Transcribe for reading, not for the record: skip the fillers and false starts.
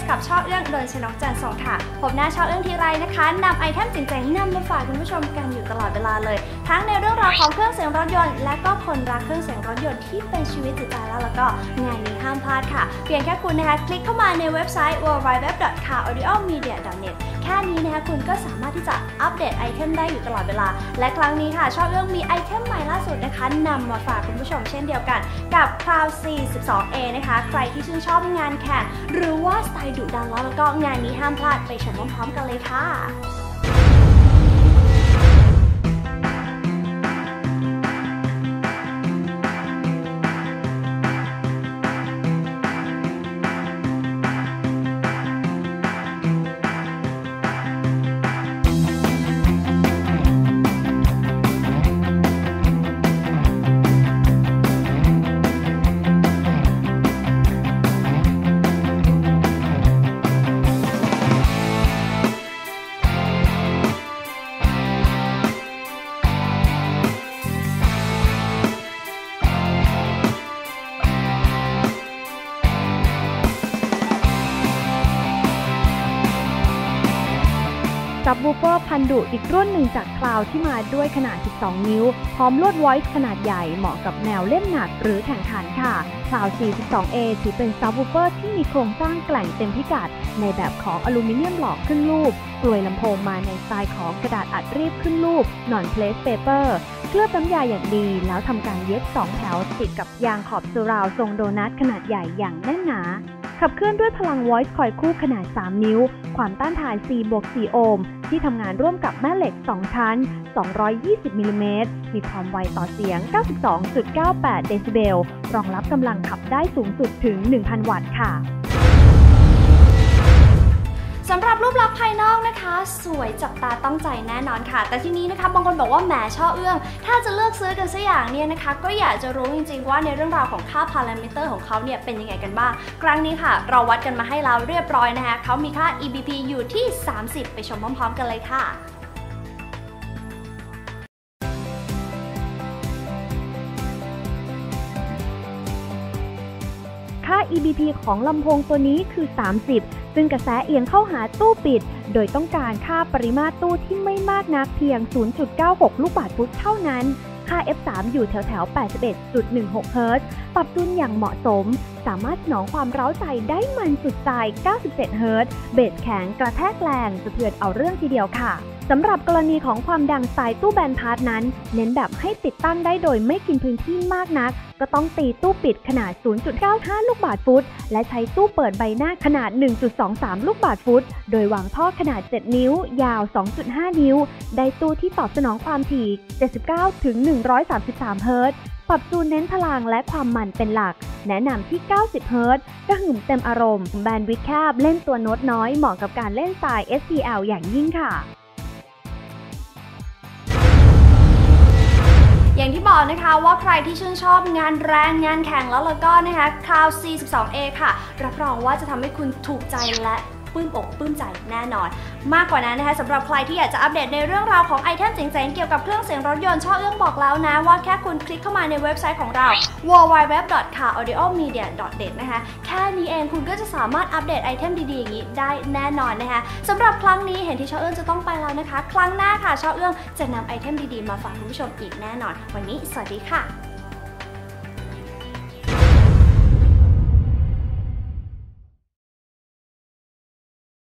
กับช่อเอื้องโดยชนกจันทร์ส่งค่ะพบหน้าช่อเอื้องทีไรนะคะนำไอเทมเจ๋งๆนำมาฝากคุณผู้ชมกันอยู่ตลอดเวลาเลยทั้งในเรื่องราวของเครื่องเสียงรถยนต์และก็คนรักเครื่องเสียงรถยนต์ที่เป็นชีวิตจิตใจแล้วก็งานนี้ห้ามพลาดค่ะเพียงแค่คุณนะคะคลิกเข้ามาในเว็บไซต์ www.car-audiomedia.net แค่นี้นะคะคุณก็สามารถที่จะอัปเดตไอเทมได้อยู่ตลอดเวลาและครั้งนี้ค่ะช่อเอื้องมีไอเทมใหม่ล่าสุดนะคะนำมาฝากคุณผู้ชมเช่นเดียวกันกับ Cloud C12A นะคะใครที่ชื่นชอบงานแข่งหรือว่าสไตล์ดุดันแล้วก็งานนี้ห้ามพลาดไปชมพร้อมๆกันเลยค่ะซับวูฟเฟอร์พันธุ์ดุอีกรุ่นหนึ่งจากคลาวที่มาด้วยขนาด 12 นิ้วพร้อมลวด voice ขนาดใหญ่เหมาะกับแนวเล่นหนักหรือแข่งขันค่ะ Cloud C12A ถือเป็นซับวูฟเฟอร์ที่มีโครงสร้างแกร่งเต็มพิกัดในแบบของอลูมิเนียมหล่อขึ้นรูปกลวยลำโพงมาในสไตล์ของกระดาษอัดรีบขึ้นรูป non-place paper เคลือบน้ำยาอย่างดีแล้วทำการเย็บ2แถวติดกับยางขอบซูราวทรงโดนัทขนาดใหญ่อย่างแน่นหนาขับเคลื่อนด้วยพลัง voice คอยคู่ขนาด 3 นิ้วความต้านทาน 4+4 โอห์มที่ทำงานร่วมกับแม่เหล็ก 2 ชั้น 220 มิลลิเมตรมีความไวต่อเสียง 92.98 เดซิเบลรองรับกำลังขับได้สูงสุดถึง 1,000 วัตต์ค่ะสำหรับรูปลักษณ์ภายนอกนะคะสวยจับตาต้องใจแน่นอนค่ะแต่ทีนี้นะคะบางคนบอกว่าแหมช่อเอื้องถ้าจะเลือกซื้อกันสักอย่างเนี่ยนะคะก็อยากจะรู้จริงๆว่าในเรื่องราวของค่าพารามิเตอร์ของเขาเนี่ยเป็นยังไงกันบ้างครั้งนี้ค่ะเราวัดกันมาให้แล้วเรียบร้อยนะคะเขามีค่า EBP อยู่ที่ 30 ไปชมพร้อมๆกันเลยค่ะค่า EBP ของลำโพงตัวนี้คือ 30 ซึ่งกระแสเอียงเข้าหาตู้ปิดโดยต้องการค่าปริมาตรตู้ที่ไม่มากนักเพียง 0.96 ลูกบาศก์ฟุตเท่านั้นค่า F3 อยู่แถวๆ 81.16 เฮิรตซ์ปรับจูนอย่างเหมาะสมสามารถสนองความเร้าใจได้มันสุดใจ 97 เฮิรตซ์เบสแข็งกระแทกแรงสะเทือนเอาเรื่องทีเดียวค่ะสำหรับกรณีของความดังสไตล์ตู้แบนพาร์ทนั้นเน้นแบบให้ติดตั้งได้โดยไม่กินพื้นที่มากนักก็ต้องตีตู้ปิดขนาด 0.95 ลูกบาศก์ฟุตและใช้ตู้เปิดใบหน้าขนาด 1.23 ลูกบาศก์ฟุตโดยวางท่อขนาด 7 นิ้วยาว 2.5 นิ้วได้ตู้ที่ตอบสนองความถี่ 79 ถึง 133 เฮิรตซ์ปรับจูนเน้นพลังและความมันเป็นหลักแนะนำที่ 90 เฮิรตซ์กระหึ่มเต็มอารมณ์แบนด์วิดต์แคบเล่นตัวโน้ตน้อยเหมาะกับการเล่นสไตล์ STL อย่างยิ่งค่ะอย่างที่บอกนะคะว่าใครที่ชื่นชอบงานแรงงานแข่งแล้วก็นะคะ Cloud C12A ค่ะรับรองว่าจะทำให้คุณถูกใจและปลื้มอกปลื้มใจแน่นอนมากกว่านั้นนะคะสำหรับใครที่อยากจะอัปเดตในเรื่องราวของไอเทมเจ๋งๆเกี่ยวกับเครื่องเสียงรถยนต์ช่อเอื้องบอกแล้วนะว่าแค่คุณคลิกเข้ามาในเว็บไซต์ของเรา www.car-audiomedia.net นะคะแค่นี้เองคุณก็จะสามารถอัปเดตไอเทมดีๆอย่างนี้ได้แน่นอนนะคะสำหรับครั้งนี้เห็นที่ช่อเอื้องจะต้องไปแล้วนะคะครั้งหน้าค่ะช่อเอื้องจะนำไอเทมดีๆมาฝากคุณผู้ชมอีกแน่นอนวันนี้สวัสดีค่ะ